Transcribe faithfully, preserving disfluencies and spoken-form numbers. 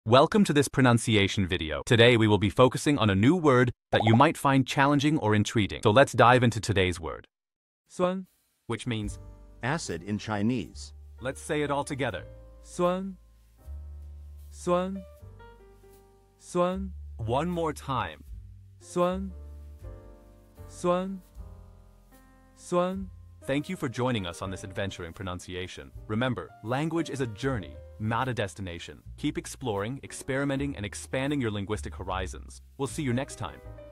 Welcome to this pronunciation video. Today we will be focusing on a new word that you might find challenging or intriguing. So let's dive into today's word. suān, Which means, acid in Chinese. let's say it all together. suān, suān, suān, One more time. suān, suān, suān. Thank you for joining us on this adventure in pronunciation. Remember, language is a journey, not a destination. Keep exploring, experimenting, and expanding your linguistic horizons. We'll see you next time.